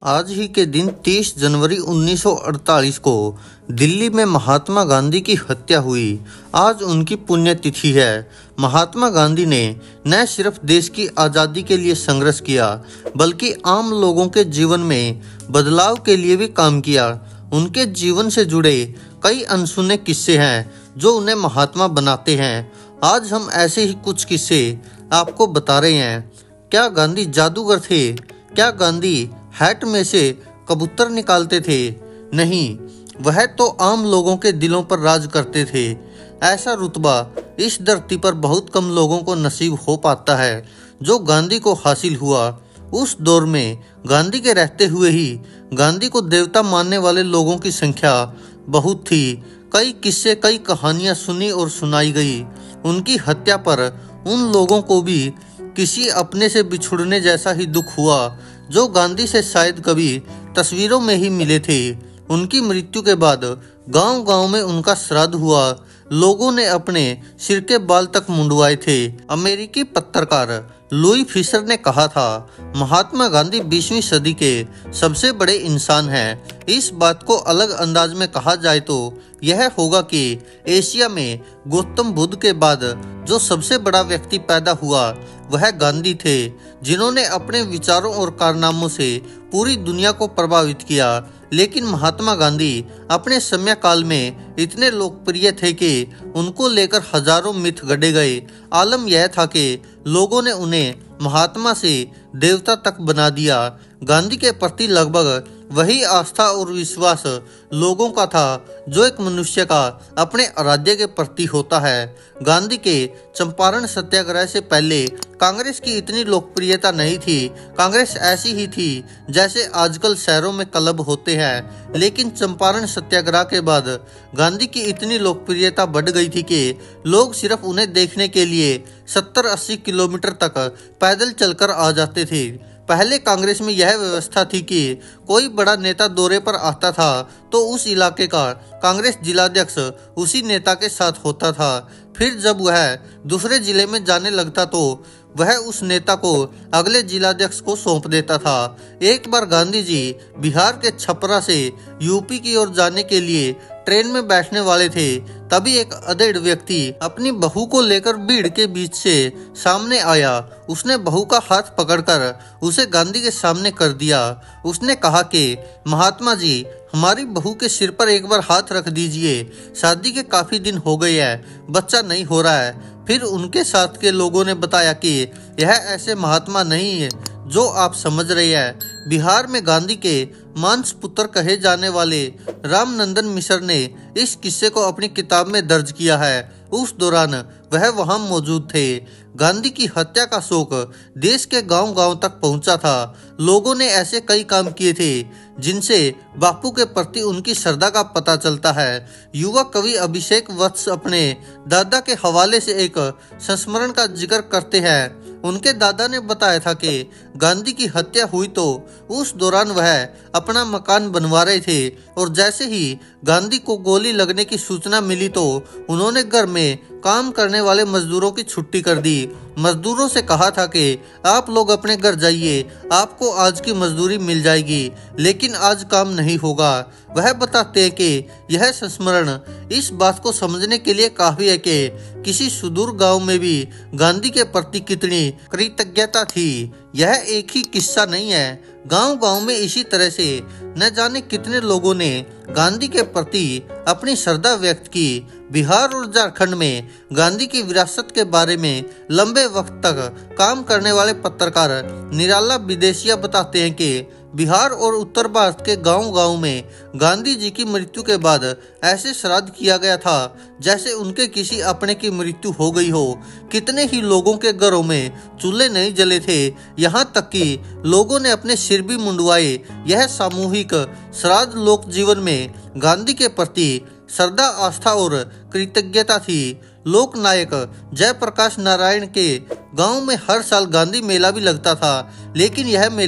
आज ही के दिन 30 जनवरी 1948 को दिल्ली में महात्मा गांधी की हत्या हुई। आज उनकी पुण्यतिथि है। महात्मा गांधी ने न सिर्फ देश की आज़ादी के लिए संघर्ष किया, बल्कि आम लोगों के जीवन में बदलाव के लिए भी काम किया। उनके जीवन से जुड़े कई अनसुने किस्से हैं जो उन्हें महात्मा बनाते हैं। आज हम ऐसे ही कुछ किस्से आपको बता रहे हैं। क्या गांधी जादूगर थे? क्या गांधी हैट में से कबूतर निकालते थे? नहीं, वह तो आम लोगों के दिलों पर राज करते थे। ऐसा रुतबा इस धरती पर बहुत कम लोगों को नसीब हो पाता है जो गांधी को हासिल हुआ। उस दौर में गांधी के रहते हुए ही गांधी को देवता मानने वाले लोगों की संख्या बहुत थी। कई किस्से, कई कहानियां सुनी और सुनाई गई। उनकी हत्या पर उन लोगों को भी किसी अपने से बिछुड़ने जैसा ही दुख हुआ जो गांधी से शायद कभी तस्वीरों में ही मिले थे। उनकी मृत्यु के बाद गांव-गांव में उनका श्राद्ध हुआ। लोगों ने अपने सिर के बाल तक मुंडवाए थे। अमेरिकी पत्रकार लुई फिशर ने कहा था, महात्मा गांधी 20वीं सदी के सबसे बड़े इंसान हैं। इस बात को अलग अंदाज में कहा जाए तो यह होगा कि एशिया में गौतम बुद्ध के बाद जो सबसे बड़ा व्यक्ति पैदा हुआ वह गांधी थे, जिन्होंने अपने विचारों और कारनामों से पूरी दुनिया को प्रभावित किया। लेकिन महात्मा गांधी अपने समय काल में इतने लोकप्रिय थे कि उनको लेकर हजारों मिथ गढ़े गए। आलम यह था कि लोगों ने उन्हें महात्मा से देवता तक बना दिया। गांधी के प्रति लगभग वही आस्था और विश्वास लोगों का था जो एक मनुष्य का अपने आराध्य के प्रति होता है। गांधी के चंपारण सत्याग्रह से पहले कांग्रेस की इतनी लोकप्रियता नहीं थी। कांग्रेस ऐसी ही थी जैसे आजकल शहरों में क्लब होते हैं। लेकिन चंपारण सत्याग्रह के बाद गांधी की इतनी लोकप्रियता बढ़ गई थी कि लोग सिर्फ उन्हें देखने के लिए 70-80 किलोमीटर तक पैदल चलकर आ जाते थे। पहले कांग्रेस में यह व्यवस्था थी कि कोई बड़ा नेता दौरे पर आता था तो उस इलाके का कांग्रेस जिलाध्यक्ष उसी नेता के साथ होता था। फिर जब वह दूसरे जिले में जाने लगता तो वह उस नेता को अगले जिलाध्यक्ष को सौंप देता था। एक बार गांधी जी बिहार के छपरा से यूपी की ओर जाने के लिए ट्रेन में बैठने वाले थे। तभी एक अधेड़ व्यक्ति अपनी बहू को लेकर भीड़ के बीच से सामने आया। उसने बहू का हाथ पकड़कर उसे गांधी के सामने कर दिया। उसने कहा कि महात्मा जी, हमारी बहू के सिर पर एक बार हाथ रख दीजिए। शादी के काफी दिन हो गए हैं, बच्चा नहीं हो रहा है। फिर उनके साथ के लोगों ने बताया कि यह ऐसे महात्मा नहीं है जो आप समझ रहे हैं। बिहार में गांधी के मांस पुत्र कहे जाने वाले रामनंदन मिश्र ने इस किस्से को अपनी किताब में दर्ज किया है। उस दौरान वह वहां मौजूद थे। गांधी की हत्या का शोक देश के गांव-गांव तक पहुंचा था। लोगों ने ऐसे कई काम किए थे जिनसे बापू के प्रति उनकी श्रद्धा का पता चलता है। युवा कवि अभिषेक वत्स अपने दादा के हवाले से एक संस्मरण का जिक्र करते हैं। उनके दादा ने बताया था कि गांधी की हत्या हुई तो उस दौरान वह अपना मकान बनवा रहे थे और जैसे ही गांधी को गोली लगने की सूचना मिली तो उन्होंने घर में काम करने वाले मजदूरों की छुट्टी कर दी। मजदूरों से कहा था कि आप लोग अपने घर जाइए, आपको आज की मजदूरी मिल जाएगी, लेकिन आज काम नहीं होगा। वह बताते हैं कि यह संस्मरण इस बात को समझने के लिए काफी है कि किसी सुदूर गांव में भी गांधी के प्रति कितनी कृतज्ञता थी। यह एक ही किस्सा नहीं है। गांव-गांव में इसी तरह से न जाने कितने लोगों ने गांधी के प्रति अपनी श्रद्धा व्यक्त की। बिहार और झारखंड में गांधी की विरासत के बारे में लंबे वक्त तक काम करने वाले पत्रकार निराला विदेशिया बताते हैं कि बिहार और उत्तर भारत के गांव-गांव में गांधी जी की मृत्यु के बाद ऐसे श्राद्ध किया गया था जैसे उनके किसी अपने की मृत्यु हो गई हो। कितने ही लोगों के घरों में चूल्हे नहीं जले थे, यहाँ तक कि लोगों ने अपने सिर भी मुंडवाए। यह सामूहिक श्राद्ध लोक जीवन में गांधी के प्रति श्रद्धा, आस्था और कृतज्ञता थी। लोक नायक जयप्रकाश नारायण के गांव में हर साल गांधी मेला भी लगता था, लेकिन यह मेला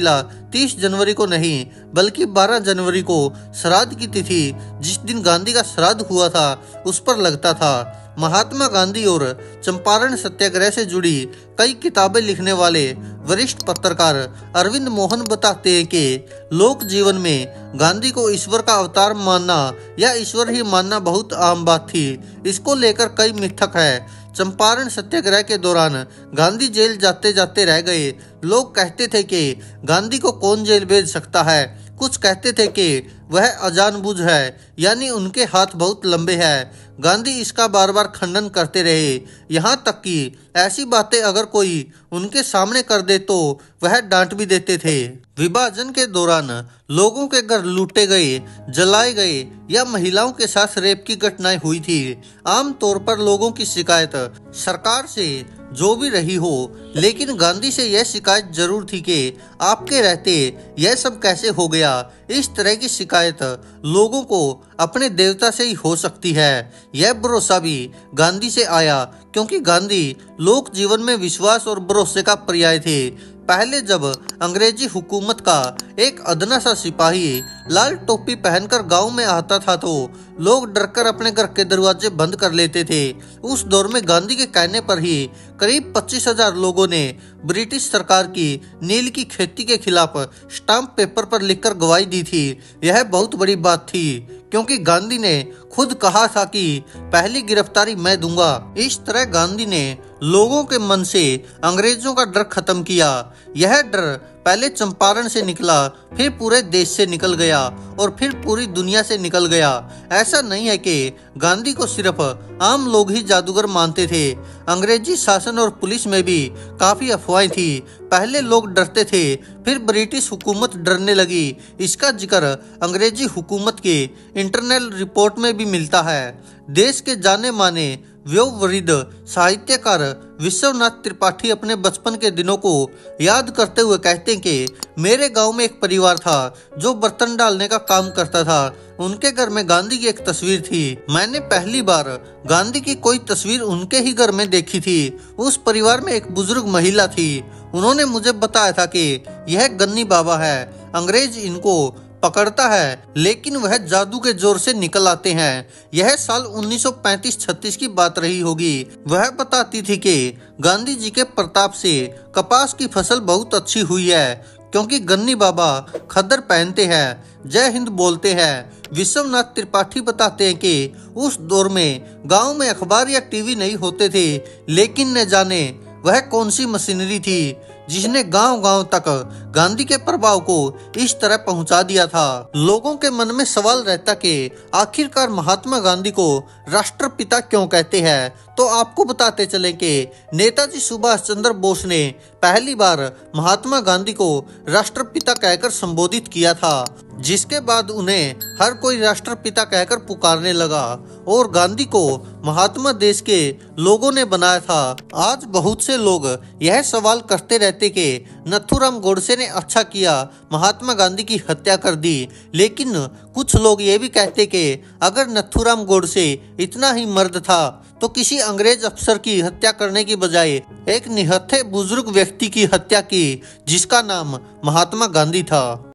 30 जनवरी को नहीं बल्कि 12 जनवरी को श्राद्ध की तिथि जिस दिन गांधी का श्राद्ध हुआ था उस पर लगता था। महात्मा गांधी और चंपारण सत्याग्रह से जुड़ी कई किताबें लिखने वाले वरिष्ठ पत्रकार अरविंद मोहन बताते हैं कि लोक जीवन में गांधी को ईश्वर का अवतार मानना या ईश्वर ही मानना बहुत आम बात थी। इसको लेकर कई मिथक है। चंपारण सत्याग्रह के दौरान गांधी जेल जाते जाते रह गए। लोग कहते थे कि गांधी को कौन जेल भेज सकता है। कुछ कहते थे कि वह अजानबूझ है, यानी उनके हाथ बहुत लंबे हैं। गांधी इसका बार बार खंडन करते रहे, यहाँ तक कि ऐसी बातें अगर कोई उनके सामने कर दे तो वह डांट भी देते थे। विभाजन के दौरान लोगों के घर लूटे गए, जलाए गए या महिलाओं के साथ रेप की घटनाएं हुई थी। आम तौर पर लोगों की शिकायत सरकार से जो भी रही हो, लेकिन गांधी से यह शिकायत जरूर थी कि आपके रहते यह सब कैसे हो गया। इस तरह की शिकायत लोगों को अपने देवता से ही हो सकती है। यह भरोसा भी गांधी से आया क्योंकि गांधी लोक जीवन में विश्वास और भरोसे का पर्याय थे। पहले जब अंग्रेजी हुकूमत का एक अदना सा सिपाही लाल टोपी पहनकर गांव में आता था तो लोग डरकर अपने घर के दरवाजे बंद कर लेते थे। उस दौर में गांधी के कहने पर ही करीब 25,000 लोगों ने ब्रिटिश सरकार की नील की खेती के खिलाफ स्टाम्प पेपर पर लिखकर गवाही दी थी। यह बहुत बड़ी बात थी क्योंकि गांधी ने खुद कहा था कि पहली गिरफ्तारी मैं दूंगा। इस तरह गांधी ने लोगों के मन से अंग्रेजों का डर खत्म किया। यह डर पहले चंपारण से निकला, फिर पूरे देश से निकल गया और फिर पूरी दुनिया से निकल गया। ऐसा नहीं है कि गांधी को सिर्फ आम लोग ही जादूगर मानते थे। अंग्रेजी शासन और पुलिस में भी काफी अफवाहें थी। पहले लोग डरते थे, फिर ब्रिटिश हुकूमत डरने लगी। इसका जिक्र अंग्रेजी हुकूमत के इंटरनल रिपोर्ट में भी मिलता है। देश के जाने माने वयोवृद्ध साहित्यकार विश्वनाथ त्रिपाठी अपने बचपन के दिनों को याद करते हुए कहते हैं कि मेरे गांव में एक परिवार था जो बर्तन डालने का काम करता था। उनके घर में गांधी की एक तस्वीर थी। मैंने पहली बार गांधी की कोई तस्वीर उनके ही घर में देखी थी। उस परिवार में एक बुजुर्ग महिला थी। उन्होंने मुझे बताया था कि यह गन्नी बाबा है। अंग्रेज इनको पकड़ता है लेकिन वह जादू के जोर से निकल आते हैं। यह साल 1935-36 की बात रही होगी। वह बताती थी कि गांधी जी के प्रताप से कपास की फसल बहुत अच्छी हुई है क्योंकि गन्नी बाबा खद्दर पहनते हैं, जय हिंद बोलते हैं। विश्वनाथ त्रिपाठी बताते हैं कि उस दौर में गांव में अखबार या टीवी नहीं होते थे, लेकिन न जाने वह कौन सी मशीनरी थी जिसने गांव-गांव तक गांधी के प्रभाव को इस तरह पहुंचा दिया था। लोगों के मन में सवाल रहता कि आखिरकार महात्मा गांधी को राष्ट्रपिता क्यों कहते हैं, तो आपको बताते चले कि नेताजी सुभाष चंद्र बोस ने पहली बार महात्मा गांधी को राष्ट्रपिता कहकर संबोधित किया था, जिसके बाद उन्हें हर कोई राष्ट्रपिता कहकर पुकारने लगा और गांधी को महात्मा देश के लोगों ने बनाया था। आज बहुत से लोग यह सवाल करते रहते कि नथुराम गोडसे ने अच्छा किया महात्मा गांधी की हत्या कर दी, लेकिन कुछ लोग ये भी कहते कि अगर नथुराम गोडसे इतना ही मर्द था तो किसी अंग्रेज अफसर की हत्या करने की बजाय एक निहत्थे बुजुर्ग व्यक्ति की हत्या की जिसका नाम महात्मा गांधी था।